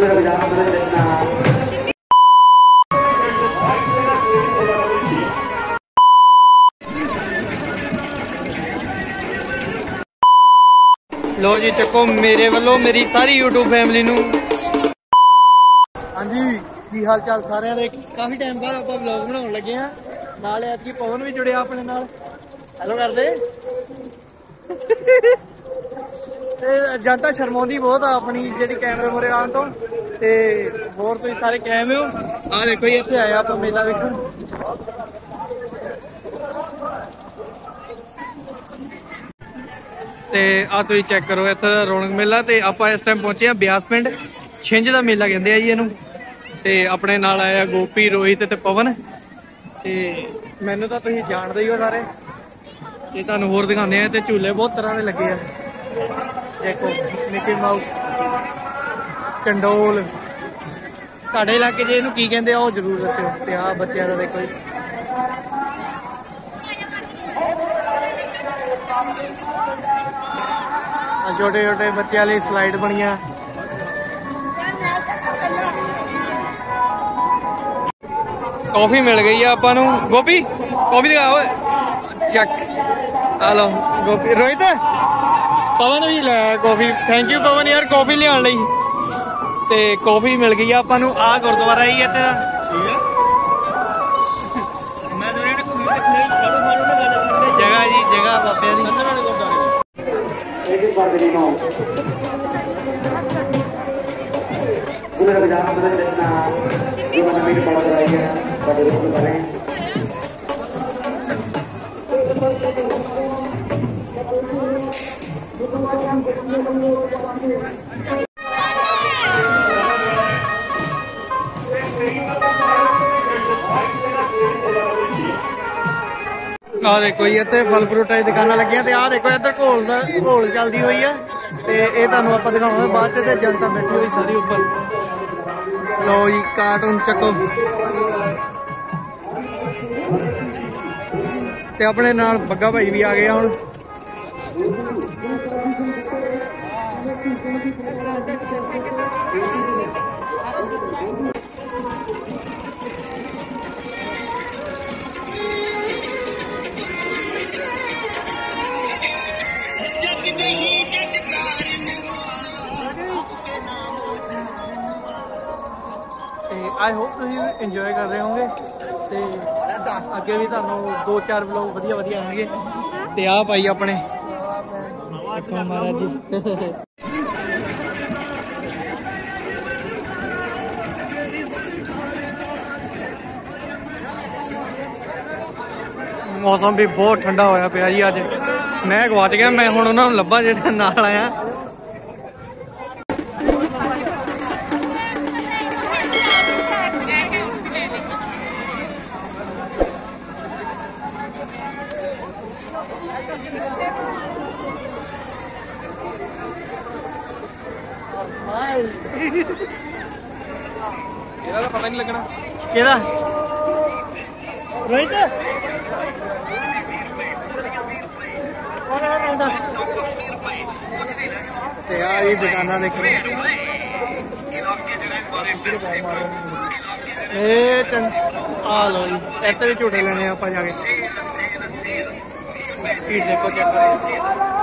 लो जी चको मेरे वालों मेरी सारी यूट्यूब फैमिली नू। हाँ जी की हाल चाल सारिਆਂ ਦੇ। काफी टाइम बाद ਆਪਾਂ ਵਲੌਗ ਬਣਾਉਣ ਲੱਗੇ ਆ। ਨਾਲ ਐਤਕੀ ਪਵਨ ਵੀ ਜੁੜਿਆ ਆਪਣੇ ਨਾਲ। ਹੈਲੋ ਕਰਦੇ ਤੇ ਜਨਤਾ ਸ਼ਰਮਾਉਂਦੀ ਬਹੁਤ ਆ ਆਪਣੀ ਜਿਹੜੀ ਕੈਮਰੇ ਮੂਹਰੇ ਆਉਣ ਤੋਂ। ਤੇ ਹੋਰ ਤੁਸੀਂ ਸਾਰੇ ਕਾਇਮ ਹੋ। ਆ ਦੇਖੋ ਜੀ ਇੱਥੇ ਆਇਆ ਆਪਾਂ ਮੇਲਾ ਵੇਖਣ। ਤੇ ਆ ਤੁਸੀਂ ਚੈੱਕ ਕਰੋ ਇੱਥੇ ਰੌਣਕ ਮੇਲਾ। ਤੇ ਆਪਾਂ ਇਸ ਟਾਈਮ ਪਹੁੰਚੇ ਆ ਬਿਆਸ ਪਿੰਡ। ਛਿੰਝ ਦਾ ਮੇਲਾ ਕਹਿੰਦੇ ਆ ਜੀ ਇਹਨੂੰ। ਤੇ ਆਪਣੇ ਨਾਲ ਆਇਆ ਗੋਪੀ ਰੋਹਿਤ ਤੇ ਪਵਨ। ਤੇ ਮੈਨੂੰ ਤਾਂ ਤੁਸੀਂ ਜਾਣਦੇ ਹੀ ਹੋ ਸਾਰੇ। ਇਹ ਤੁਹਾਨੂੰ ਹੋਰ ਦਿਖਾਉਂਦੇ ਆ। ਤੇ ਝੂਲੇ ਬਹੁਤ ਤਰ੍ਹਾਂ ਦੇ ਲੱਗੇ ਆ। ਦੇਖੋ ਮਿਕੀ ਮਾਊਸ ਚੰਡੋਲ। ਤੁਹਾਡੇ ਇਲਾਕੇ 'ਚ ਇਹਨੂੰ ਕੀ ਕਹਿੰਦੇ ਆ ਉਹ ਜ਼ਰੂਰ ਦੱਸਿਓ। ਤੇ ਆਹ ਬੱਚਿਆਂ ਦਾ ਦੇਖੋ ਜੀ। ਛੋਟੇ ਛੋਟੇ ਬੱਚਿਆਂ ਲਈ ਸਲਾਈਡ ਬਣੀਆਂ। कॉफी मिल गई है आपा नू। गोपी कॉफी दिखा ओए चेक। आ लो गोपी रोहित पवन भी ले कॉफी। थैंक यू पवन यार कॉफी लिया लई। ते कॉफी मिल गई है आपा नू। आ गुरुद्वारा ही इत्थे दा जगह जी जगह बाबे आ देखो जी इतने फल फ्रूटा की दुकाना लगियां। ते आ देखो इधर घोल चलती हुई है। ते ये तुहानूं आपां दिखावांगे बाद च। ते जनता बैठी हुई सारी उपर। लो जी कार्टून चको। ते अपने नाल बग्गा भाई भी आ गया हुण। आई होप तुम इंजॉय कर रहे होंगे। तो अगे भी तुहानू 2-4 व्लॉग वधिया वधिया आएंगे। तो आ भाई अपने महाराज जी मौसम भी बहुत ठंडा होया पिया जी अज। मैं गवाच गया। मैं हुण उन्हां नूं लब्भा जिहड़ा नाल आया। पता नहीं लगना केदा रोहित यार ये दुकाना देखो। आ लो जी इतने भी झूठे लेने आप जाके। सीट देखो चेक करो।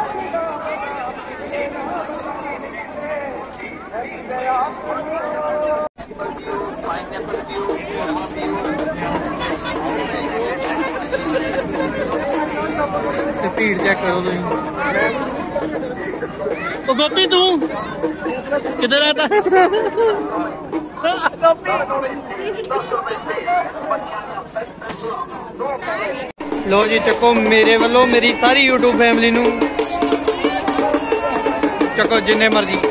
भीड़ चेक करो तुम। तो गोपी तू किधर रहता है? लो जी चको मेरे वालों मेरी सारी यूट्यूब फैमिली नू चको जिन्ने मर्जी।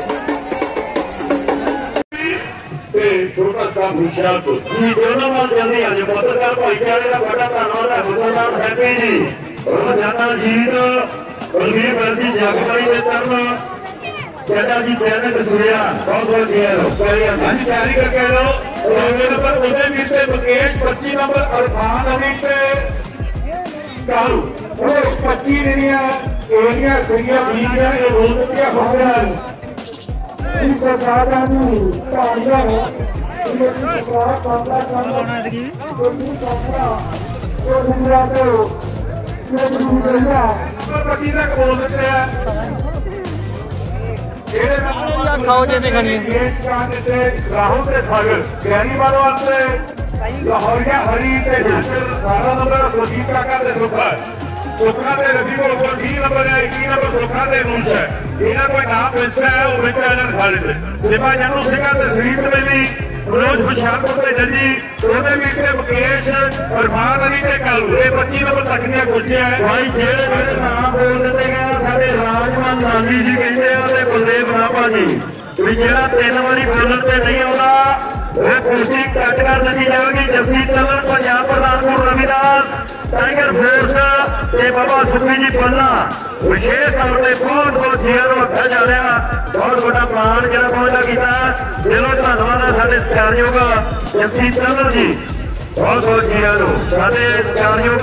रोजाना जीत बलवीर बर्दी जागवाड़ी के तरफ कहता जी पहले तस्वीर बहुत बहुत तैयारी करके लो। 9वें नंबर उदय मीते मुकेश, 25 नंबर अरफान अमीत कालू। 25 एरिया सीरिया बीजिया ये बहुत क्या खबर ਇਸ ਸਰਕਾਰਾਂ ਨੂੰ ਭਾਰੀਆਂ ਨੇ ਇਹ ਸਰਕਾਰ ਕਾਂਗਰਸ ਸਾਹਮਣੇ ਦੀ ਉਹ ਦੁਨੀਆ ਤੋਂ ਇਹ ਦੁਨੀਆ ਪੱਟੀ ਤੱਕ ਬੋਲ ਦਿੱਤੇ ਆ ਜਿਹੜੇ ਯਾਰ ਖਾਓ ਜੇ ਨੇ ਖਾਣੀ ਦੇਸ਼ ਕਾਂ ਦਿੱਤੇ ਰਾਹੁਲ ਤੇ ਸਾਗਰ ਗਿਆਨੀ ਵਾਲੋ ਆਤੇ ਲਾਹੌਰੀਆ ਹਰੀ ਤੇ ਨਾਦਰ 12 ਨੰਬਰ ਸੁਰਜੀਤ ਕਾਕਾ ਤੇ ਸੁੱਖਾ ਤੇ ਰਵੀ ਕੋਲ 20 ਨੰਬਰ ਹੈ 21 ਨੰਬਰ ਸੁੱਖਾ ਤੇ ਰੂਸ ਹੈ ਇਹਨਾਂ ਕੋਈ ਨਾਮ ਪੈਸਾ ਹੈ ਉਹ ਵਿੱਚ ਇਹਨਾਂ ਖਾਲੇ ਤੇ ਸੇਵਾ ਜਨੂ ਸਿੰਘਾਂ ਤੇ ਸਰੀਰ ਤੇ ਵੀ ਰੋਜ਼ ਹੁਸ਼ਿਆਰਪੁਰ ਤੇ ਜੱਜੀ ਉਹਦੇ ਵੀ ਤੇ ਮੁਕੇਸ਼ ਇਰਫਾਨ ਅਲੀ ਤੇ ਕਾਲੂ ਇਹ 25 ਨੰਬਰ ਤੱਕ ਦੀਆਂ ਕੁਸ਼ਤੀਆਂ ਹੈ ਭਾਈ ਜਿਹੜੇ ਮੇਰੇ ਨਾਮ ਬੋਲ ਦਿੱਤੇ ਗਏ ਸਾਡੇ ਰਾਜਮਾਨ ਗਾਂਧੀ ਜੀ ਕਹਿੰਦੇ ਆ ਤੇ ਬਲਦੇਵ ਨਾਭਾ ਜੀ ਵੀ ਜਿਹੜਾ 3 ਵਾਰੀ ਬੋਲਣ ਤੇ ਨਹੀਂ ਆਉਂਦਾ ਉਹ ਕੁਸ਼ਤੀ ਕੱਟ ਕਰ ਦਿੱਤੀ ਜਾਵੇਗੀ ਜੱਸੀ ਤਲਣ ਪੰਜਾਬ ਪ੍ਰਧਾਨਪੁਰ ਰਵਿਦਾਸ टाइगर फोर्स ते बाबा सुखी जी पन्ना विशेष तौर पर बहुत जीवन ਨੂੰ ਰੱਖਿਆ ਜਾ ਰਿਹਾ ਬਹੁਤ ਵੱਡਾ ਮਾਣ ਜਿਹੜਾ ਪਹੁੰਚਾ ਕੀਤਾ ਦਿਲੋਂ ਧੰਨਵਾਦ ਹੈ ਸਾਡੇ ਸਤਿਕਾਰਯੋਗ ਜੱਸੀ ਤਲਣ ਜੀ ਬਹੁਤ ਜੀवन ਨੂੰ ਸਾਡੇ ਸਤਿਕਾਰਯੋਗ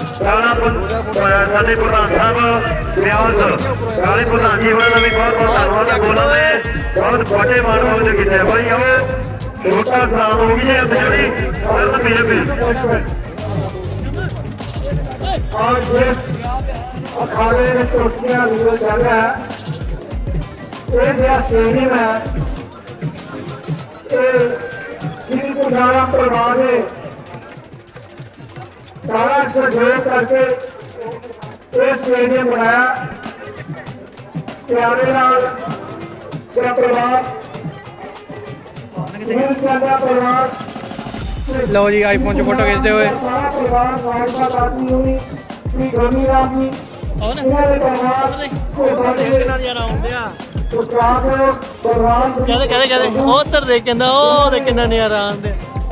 ਸਾਡੇ ਪ੍ਰਧਾਨ ਸਾਹਿਬ ਵਿਆਸ ਕਾਲੇ ਪ੍ਰਧਾਨ ਜੀ ਹੋਣਾ ਵੀ ਬਹੁਤ ਧੰਨਵਾਦ ਹੈ ਬੋਲਣ ਦੇ ਬਹੁਤ ਵੱਡੇ ਮਾਣ ਪਹੁੰਚੇ ਕੀਤੇ ਭਾਈ ਆਓ ਛੋਟਾ ਸਲਾਮ ਹੋ ਗਈ ਜੀ ਜਿਹੜੀ ਬੀਜੇਪੀ और जिस अखाड़े में कुश्तियां चल रहा है ये जो स्टेडियम है ये श्री गुरुद्वारा परिवार ने सारा सहयोग करके ये स्टेडियम बनाया प्यारे लाल मेरा परिवार परिवार लो जी आईफोन से फोटो खींचते हुए कहते उधर देख के कितना नजारा आंदे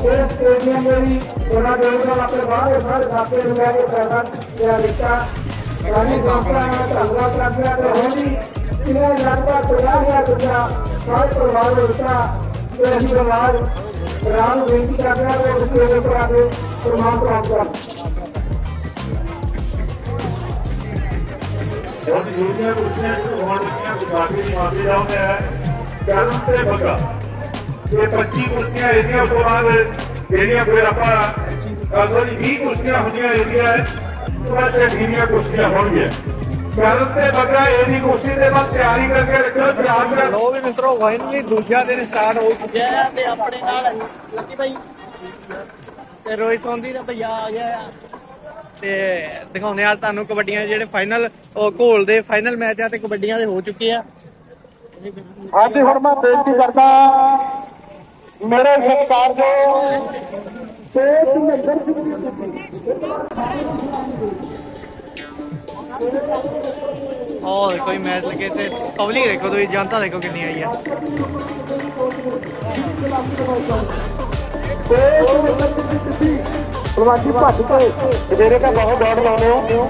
राम बेनती करते हैं और उसके ऊपर आगे प्रमाण प्राप्त करें बहुत यूनिया कुश्तियां होने की गुजराती की माफी जाऊंगा है कारण ते बगा ये 25 कुश्तियां होती है उसके बाद ਜਿਹੜੀਆਂ ਫਿਰ ਆਪਾਂ ਕਾਜ਼ਾ ਦੀ 20 ਕੁਸ਼ਤੀਆਂ ਹੁੰਦੀਆਂ ਰਹਿੰਦੀਆਂ ਥੋੜਾ ਜਿਹਾ ਢੀਲੀਆਂ ਕੁਸ਼ਤੀਆਂ ਹੋਣਗੀਆਂ ਕਰਨ ਤੇ ਬਗਾ ਇਹਦੀ ਕੁਸ਼ਤੀ ਦੇ ਬਾਅਦ ਤਿਆਰੀ ਕਰਕੇ ਰੱਖੋ ਤਿਆਰ ਕਰ ਲੋ ਵੀ ਮਿੱਤਰੋ ਫਾਈਨਲੀ ਦੂਜਾ ਦਿਨ ਸਟਾਰਟ ਹੋ ਚੁੱਕਿਆ ਹੈ ਤੇ ਆਪਣੇ ਨਾਲ ਲੱਕੀ ਭਾਈ ਤੇ ਰੋਹਿਤ ਸੋਂਦੀ ਦਾ ਭਈਆ ਆ ਗਿਆ ਤੇ ਦਿਖਾਉਂਦੇ ਆ ਤੁਹਾਨੂੰ ਕਬੱਡੀਆਂ ਜਿਹੜੇ ਫਾਈਨਲ ਘੋਲ ਦੇ ਫਾਈਨਲ ਮੈਚ ਆ ਤੇ ਕਬੱਡੀਆਂ ਦੇ ਹੋ ਚੁੱਕੇ ਆ ਹਾਂਜੀ ਹੁਣ ਮੈਂ ਬੇਨਤੀ ਕਰਦਾ ਮੇਰੇ ਸਤਿਕਾਰ ਦੇ और कोई मैच लगे थे पब्लिक देखो तो जनता देखो कितनी आई है मेरे का बहुत दौड़ लाने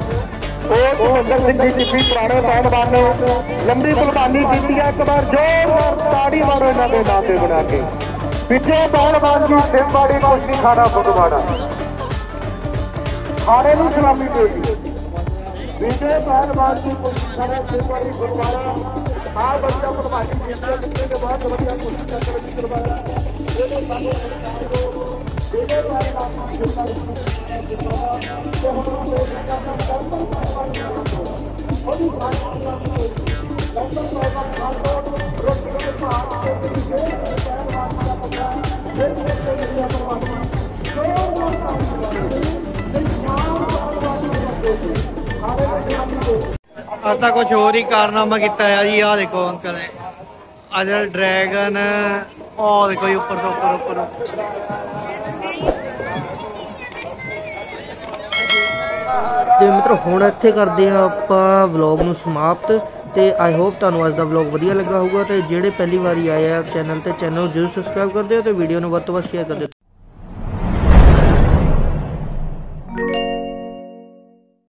पुराने पहलवान ने लंबी कुर्बानी की है एक बार जोरदार ताड़ी मारो इन्हों के नाम पे बना के पिछे पहलवान की सिमवाड़ी कुश्ती खाना फुटवाड़ा खाने में सलामी देगी विजय पहलवान की कुश्ती खाना सिमवाड़ी फुटवाड़ा हाँ बच्चा कुर्बानी कितने के बाद बच्चा कुश्ती करवाया आता कुछ और ही कारनामा किया है जी। आ देखो अंकल ने आज ड्रैगन और देखो जी ऊपर ऊपर ऊपर ਤੇ ਮਿੱਤਰੋ ਹੁਣ ਇੱਥੇ ਕਰਦੇ ਆ ਆਪਾਂ ਵਲੌਗ ਨੂੰ ਸਮਾਪਤ ਤੇ ਆਈ ਹੋਪ ਤੁਹਾਨੂੰ ਅੱਜ ਦਾ ਵਲੌਗ ਵਧੀਆ ਲੱਗਾ ਹੋਊਗਾ ਤੇ ਜਿਹੜੇ ਪਹਿਲੀ ਵਾਰੀ ਆਏ ਆ ਚੈਨਲ ਤੇ ਚੈਨਲ ਨੂੰ ਜ਼ਰੂਰ ਸਬਸਕ੍ਰਾਈਬ ਕਰ ਦਿਓ ਤੇ ਵੀਡੀਓ ਨੂੰ ਵੱਧ ਤੋਂ ਵੱਧ ਸ਼ੇਅਰ ਕਰ ਦਿਓ।